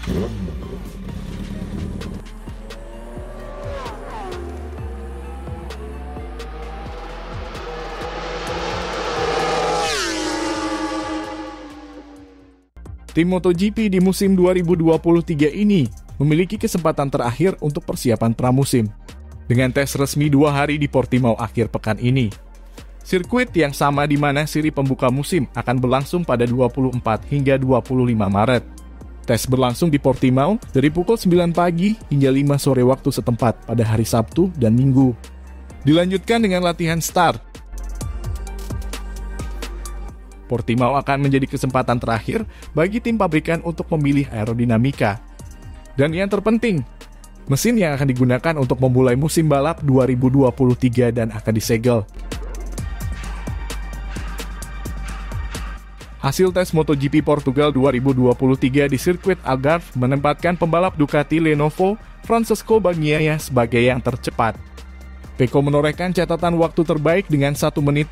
Tim MotoGP di musim 2023 ini memiliki kesempatan terakhir untuk persiapan pramusim, dengan tes resmi 2 hari di Portimao akhir pekan ini. Sirkuit yang sama di mana seri pembuka musim akan berlangsung pada 24 hingga 25 Maret. Tes berlangsung di Portimao dari pukul 9 pagi hingga 5 sore waktu setempat pada hari Sabtu dan Minggu. Dilanjutkan dengan latihan start. Portimao akan menjadi kesempatan terakhir bagi tim pabrikan untuk memilih aerodinamika. Dan yang terpenting, mesin yang akan digunakan untuk memulai musim balap 2023 dan akan disegel. Hasil tes MotoGP Portugal 2023 di sirkuit Algarve menempatkan pembalap Ducati Lenovo Francesco Bagnaia sebagai yang tercepat. Pecco menorehkan catatan waktu terbaik dengan 1 menit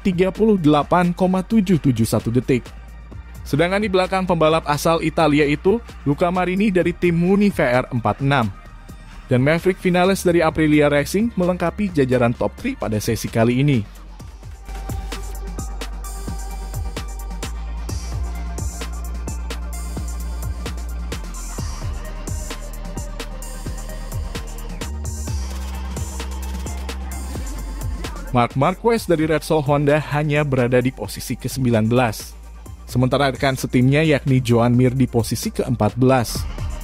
38,771 detik. Sedangkan di belakang pembalap asal Italia itu, Luca Marini dari tim Muni VR46. Dan Maverick Vinales dari Aprilia Racing melengkapi jajaran top 3 pada sesi kali ini. Marc Marquez dari Repsol Honda hanya berada di posisi ke-19. Sementara rekan setimnya yakni Joan Mir di posisi ke-14.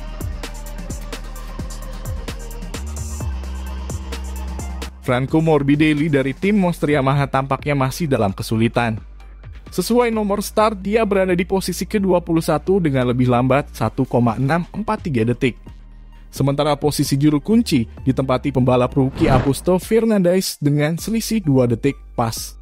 Franco Morbidelli dari tim Monster Yamaha tampaknya masih dalam kesulitan. Sesuai nomor start, dia berada di posisi ke-21 dengan lebih lambat 1,643 detik. Sementara posisi juru kunci ditempati pembalap rookie Augusto Fernandes dengan selisih 2 detik pas.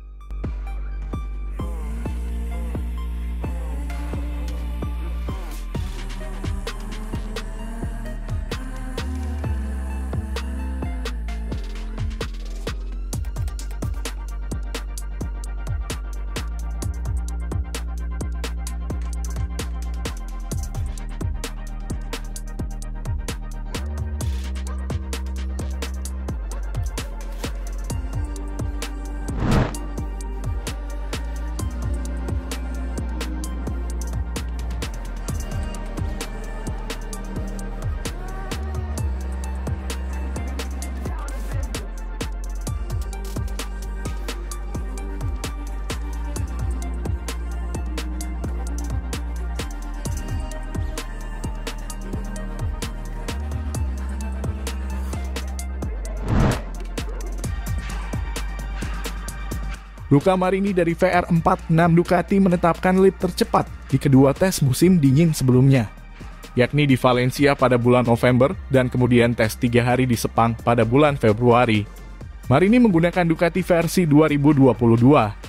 Luca Marini dari VR46 Ducati menetapkan lead tercepat di kedua tes musim dingin sebelumnya, yakni di Valencia pada bulan November dan kemudian tes 3 hari di Sepang pada bulan Februari. Marini menggunakan Ducati versi 2022